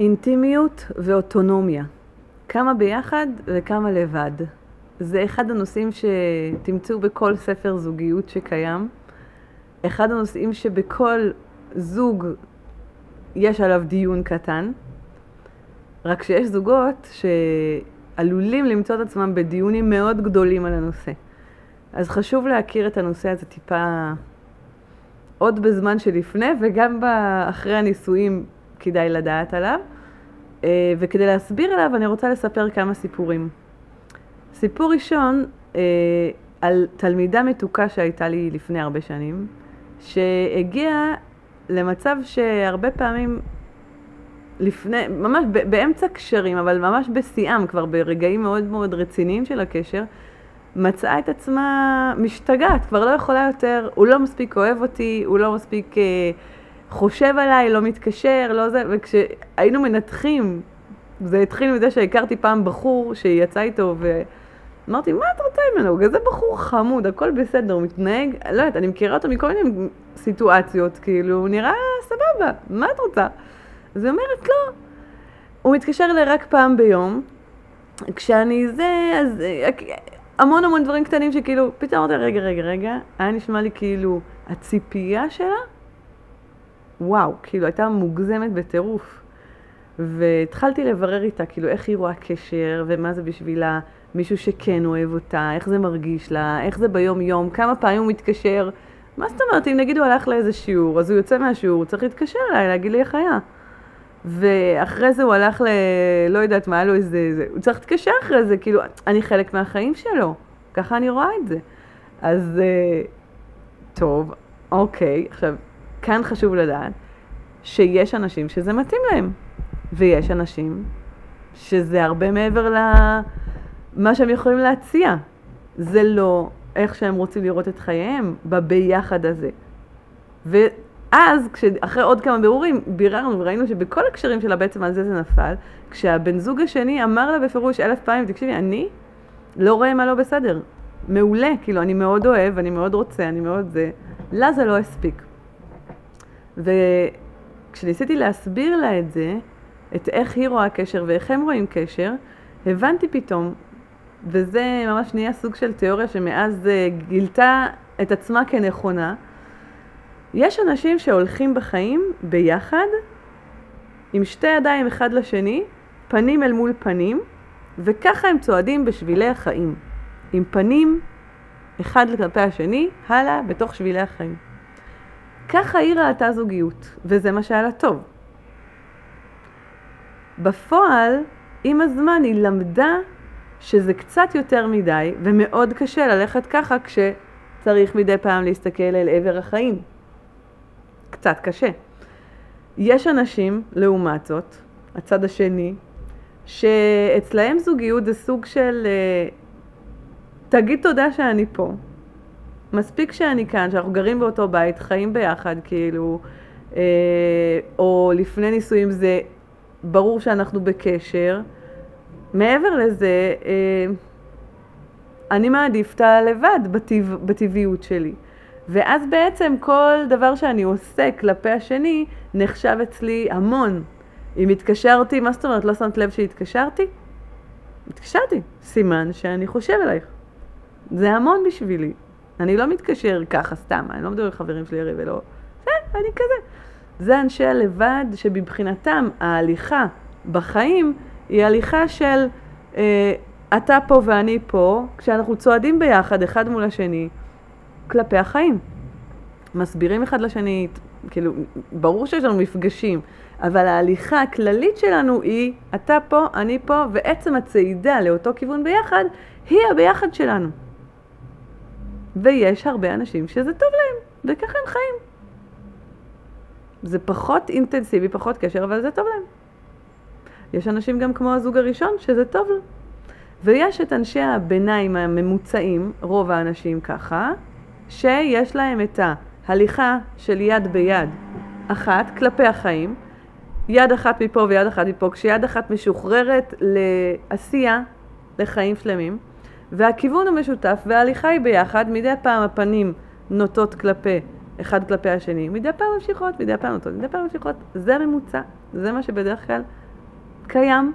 אינטימיות ואוטונומיה. כמה ביחד וכמה לבד. זה אחד הנושאים שתמצאו בכל ספר זוגיות שקיים. אחד הנושאים שבכל זוג יש עליו דיון קטן. רק שיש זוגות שעלולים למצוא את עצמם בדיונים מאוד גדולים על הנושא. אז חשוב להכיר את הנושא הזה טיפה עוד בזמן שלפני וגם אחרי הנישואים כדאי לדעת עליו. וכדי להסביר עליו אני רוצה לספר כמה סיפורים. סיפור ראשון על תלמידה מתוקה שהייתה לי לפני הרבה שנים, שהגיעה למצב שהרבה פעמים לפני, ממש באמצע קשרים, אבל ממש בשיאם, כבר ברגעים מאוד מאוד רציניים של הקשר, מצאה את עצמה משתגעת, כבר לא יכולה יותר, הוא לא מספיק אוהב אותי, הוא לא מספיק חושב עליי, לא מתקשר, לא זה, וכשהיינו מנתחים, זה התחיל מזה שהכרתי פעם בחור שיצא איתו ואמרתי, מה את רוצה ממנו? זה בחור חמוד, הכל בסדר, הוא מתנהג, לא יודעת, אני מכירה אותו מכל מיני סיטואציות, כאילו, הוא נראה סבבה, מה את רוצה? אז היא אומרת, לא. הוא מתקשר אליי רק פעם ביום, כשאני אז המון דברים קטנים שכאילו, פתאום אמרתי, רגע, היה נשמע לי כאילו, הציפייה שלה, וואו, כאילו הייתה מוגזמת בטירוף. והתחלתי לברר איתה, כאילו איך היא רואה קשר, ומה זה בשבילה, מישהו שכן אוהב אותה, איך זה מרגיש לה, איך זה ביום יום, כמה פעמים הוא מתקשר. מה זאת אומרת, אם נגיד הוא הלך לאיזה שיעור, אז הוא יוצא מהשיעור, הוא צריך להתקשר אליי, להגיד לי איך היה. ואחרי זה הוא הלך לא יודעת מה, לו איזה, הוא צריך להתקשר אחרי זה, כאילו, אני חלק מהחיים שלו, ככה אני רואה את זה. אז, טוב, אוקיי, עכשיו, כאן חשוב לדעת שיש אנשים שזה מתאים להם, ויש אנשים שזה הרבה מעבר למה שהם יכולים להציע. זה לא איך שהם רוצים לראות את חייהם בביחד הזה. ואז, אחרי עוד כמה בירורים, ביררנו וראינו שבכל הקשרים שלה בעצם על זה נפל, כשהבן זוג השני אמר לה בפירוש 1000 פעמים, תקשיבי, אני לא רואה מה לא בסדר. מעולה, כאילו, אני מאוד אוהב, אני מאוד רוצה, אני מאוד זה. לה זה לא הספיק. וכשניסיתי להסביר לה את זה, את איך היא רואה קשר ואיך הם רואים קשר, הבנתי פתאום, וזה ממש נהיה סוג של תיאוריה שמאז גילתה את עצמה כנכונה, יש אנשים שהולכים בחיים ביחד, עם שתי ידיים אחד לשני, פנים אל מול פנים, וככה הם צועדים בשבילי החיים. עם פנים אחד כלפי השני, הלאה בתוך שבילי החיים. ככה היא ראתה זוגיות, וזה מה שהיה לה טוב. בפועל, עם הזמן היא למדה שזה קצת יותר מדי, ומאוד קשה ללכת ככה כשצריך מדי פעם להסתכל אל עבר החיים. קצת קשה. יש אנשים, לעומת זאת, הצד השני, שאצלהם זוגיות זה סוג של תגיד תודה שאני פה. מספיק שאני כאן, שאנחנו גרים באותו בית, חיים ביחד, כאילו, או לפני נישואים זה ברור שאנחנו בקשר. מעבר לזה, אני מעדיף את הלבד בטבעיות שלי. ואז בעצם כל דבר שאני עושה כלפי השני נחשב אצלי המון. אם התקשרתי, מה זאת אומרת? לא שמת לב שהתקשרתי? התקשרתי. סימן שאני חושב עלייך. זה המון בשבילי. אני לא מתקשר ככה סתם, אני לא מדבר עם חברים שלי הרי ולא... אני כזה. זה אנשי הלבד שבבחינתם ההליכה בחיים היא הליכה של אתה פה ואני פה, כשאנחנו צועדים ביחד אחד מול השני כלפי החיים. מסבירים אחד לשני, כאילו, ברור שיש לנו מפגשים, אבל ההליכה הכללית שלנו היא אתה פה, אני פה, ועצם הצעידה לאותו כיוון ביחד היא הביחד שלנו. ויש הרבה אנשים שזה טוב להם, וככה הם חיים. זה פחות אינטנסיבי, פחות קשר, אבל זה טוב להם. יש אנשים גם כמו הזוג הראשון שזה טוב לו. ויש את אנשי הביניים הממוצעים, רוב האנשים ככה, שיש להם את ההליכה של יד ביד אחת כלפי החיים, יד אחת מפה ויד אחת מפה, כשיד אחת משוחררת לעשייה, לחיים שלמים, והכיוון המשותף וההליכה היא ביחד, מדי פעם הפנים נוטות כלפי אחד כלפי השני, מדי פעם ממשיכות, מדי פעם נוטות, מדי פעם ממשיכות, זה ממוצע, זה מה שבדרך כלל קיים.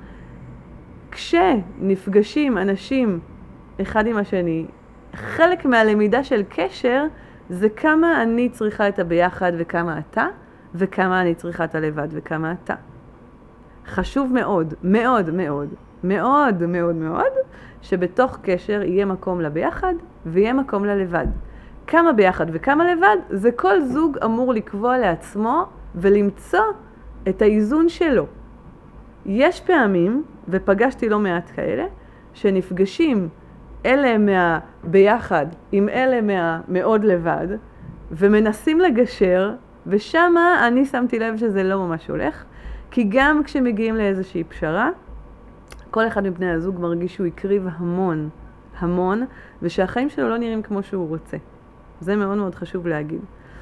כשנפגשים אנשים אחד עם השני, חלק מהלמידה של קשר זה כמה אני צריכה את הביחד וכמה אתה, וכמה אני צריכה את הלבד וכמה אתה. חשוב מאוד, מאוד מאוד, מאוד מאוד מאוד, שבתוך קשר יהיה מקום לביחד ויהיה מקום ללבד. כמה ביחד וכמה לבד, זה כל זוג אמור לקבוע לעצמו ולמצוא את האיזון שלו. יש פעמים, ופגשתי לא מעט כאלה, שנפגשים אלה מהביחד עם אלה מהמאוד לבד, ומנסים לגשר, ושמה אני שמתי לב שזה לא ממש הולך, כי גם כשמגיעים לאיזושהי פשרה, כל אחד מבני הזוג מרגיש שהוא יקריב המון, המון, ושהחיים שלו לא נראים כמו שהוא רוצה. זה מאוד מאוד חשוב להגיד.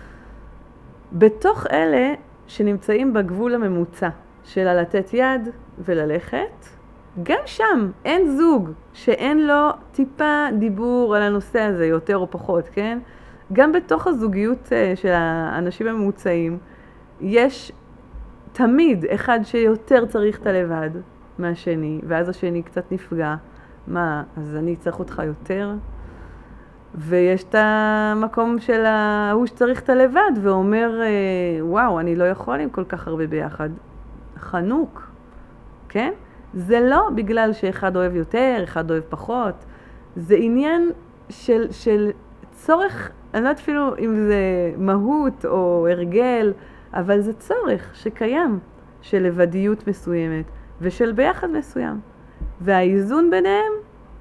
בתוך אלה שנמצאים בגבול הממוצע של לתת יד וללכת, גם שם אין זוג שאין לו טיפה דיבור על הנושא הזה, יותר או פחות, כן? גם בתוך הזוגיות של האנשים הממוצעים, יש תמיד אחד שיותר צריך את הלבד מהשני, ואז השני קצת נפגע. מה, אז אני צריך אותך יותר? ויש את המקום של ההוא שצריך את הלבד, ואומר, וואו, אני לא יכול עם כל כך הרבה ביחד. חנוק, כן? זה לא בגלל שאחד אוהב יותר, אחד אוהב פחות. זה עניין של צורך, אני לא יודעת אפילו אם זה מהות או הרגל, אבל זה צורך שקיים של לבדיות מסוימת ושל ביחד מסוים. והאיזון ביניהם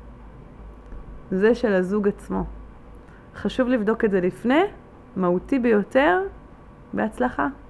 זה של הזוג עצמו. חשוב לבדוק את זה לפני, מהותי ביותר, בהצלחה.